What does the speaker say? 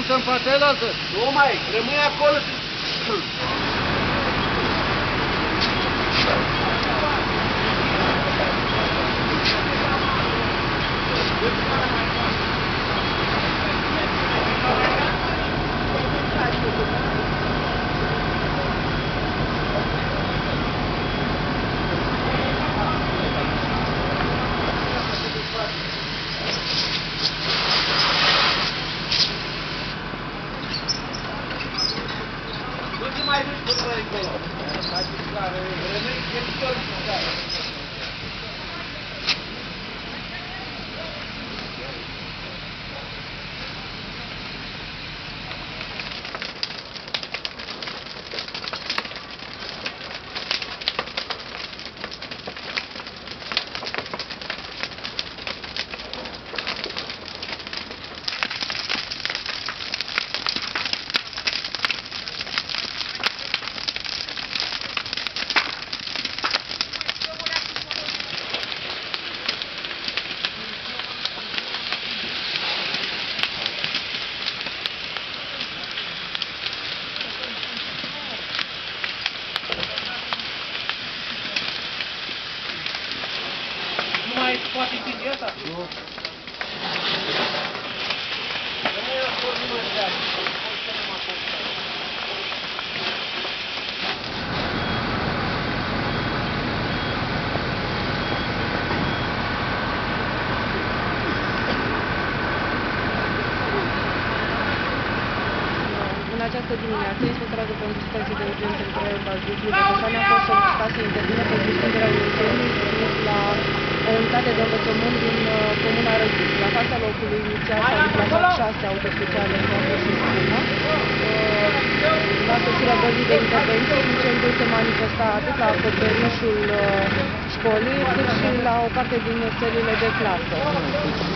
mută în partea aia. Nu mai, rămâi acolo. Nu mai duci până acolo. Rămâi chestiuni cu care. Nu mai poate fi de asta? Nu. Rămâi acolo, nu mai treabă. În această dimineață, Inspectoratul pentru Situații de Urgență în Craiova, Vaslui, Bătășani a fost solicitat să intervină pentru stingerea unui incendiu la o unitate de învățământ din comuna Răzut. La fața locului inițial s-au deplasat 6 autospeciale în apă și spumă. La sosirea băzii de intervenție, incendiul se manifesta atât la acoperișul școlii, cât și la o parte din sălile de clasă.